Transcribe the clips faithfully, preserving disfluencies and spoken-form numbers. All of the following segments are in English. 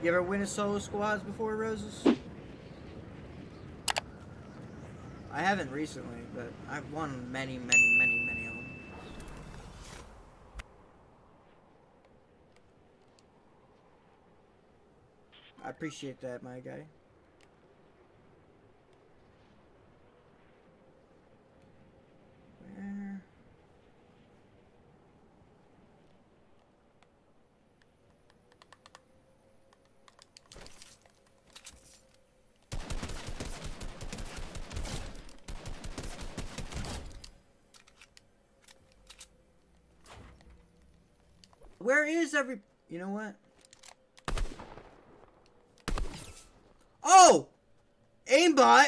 You ever win a solo squads before, Roses? I haven't recently, but I've won many, many, many, many of them. I appreciate that, my guy. Where? Where is every... You know what? Oh! Aimbot!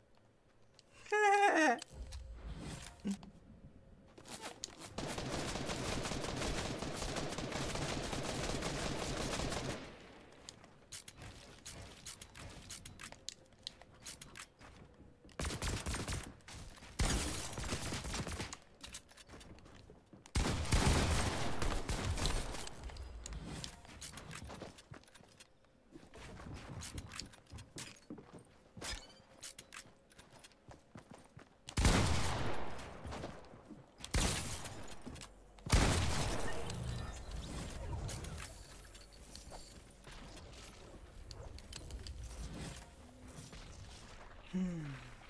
Hmm.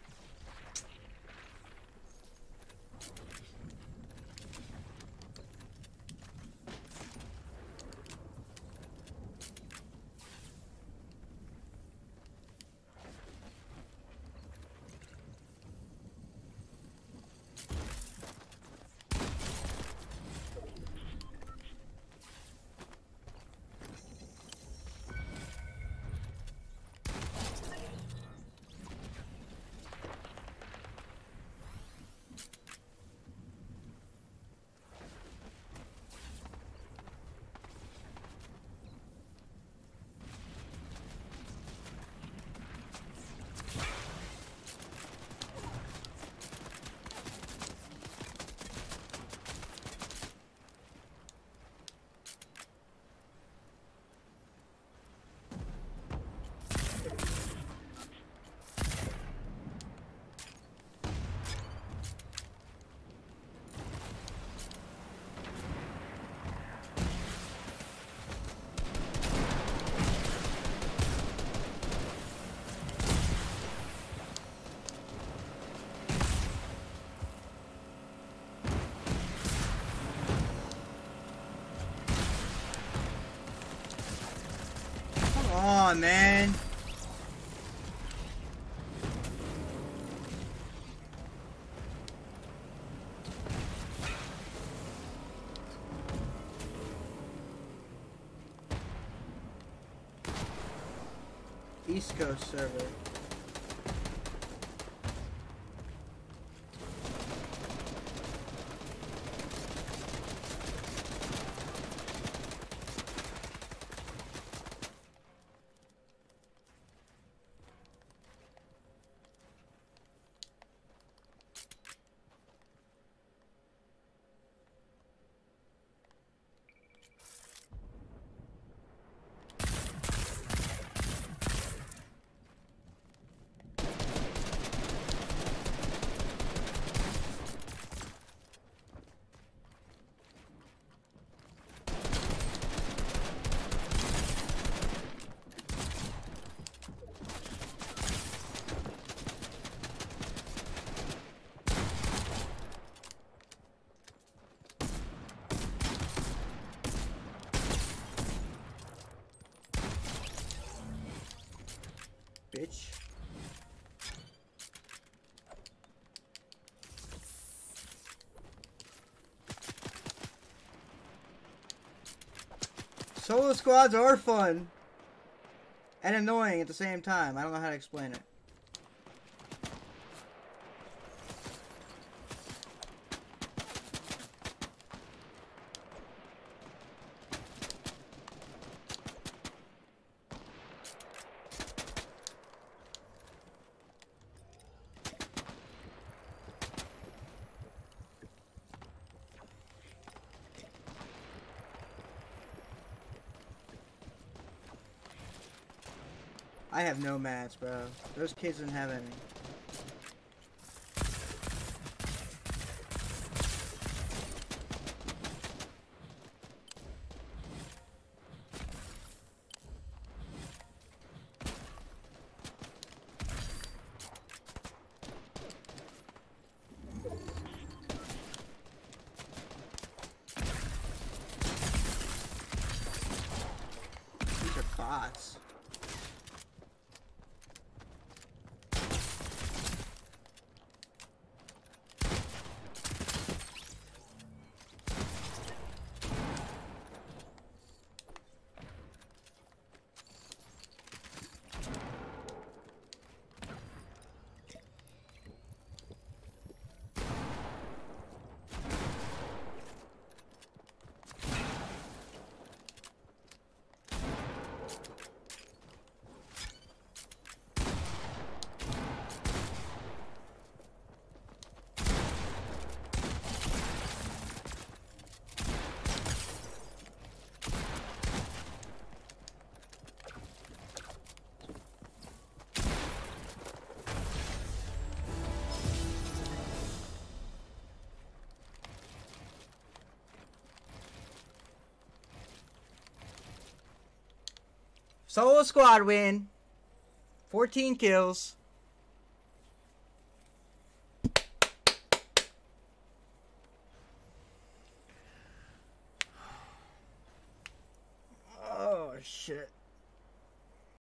Come on, man. East Coast server. Bitch. Solo squads are fun and annoying at the same time. I don't know how to explain it. I have no mats, bro. Those kids didn't have any. These are bots. Solo squad win. fourteen kills. Oh, shit.